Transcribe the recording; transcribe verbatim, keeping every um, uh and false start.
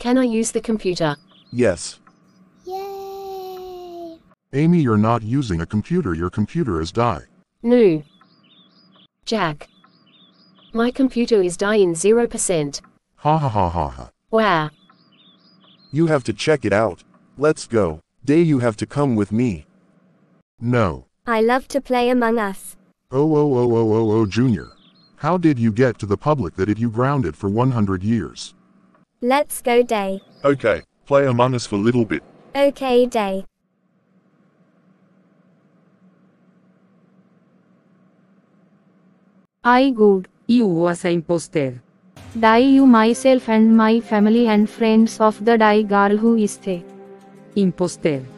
Can I use the computer? Yes. Yay! Amy, you're not using a computer, your computer is die. No. Jack. My computer is dying zero percent. Ha ha ha ha ha. Wow. You have to check it out. Let's go. Day, you have to come with me. No. I love to play Among Us. Oh oh oh oh oh oh Junior. How did you get to the public that it you grounded for one hundred years? Let's go, Day. Okay, play Among Us for little bit. Okay, Day. I good. You was a imposter. Die you myself and my family and friends of the die girl who is the imposter.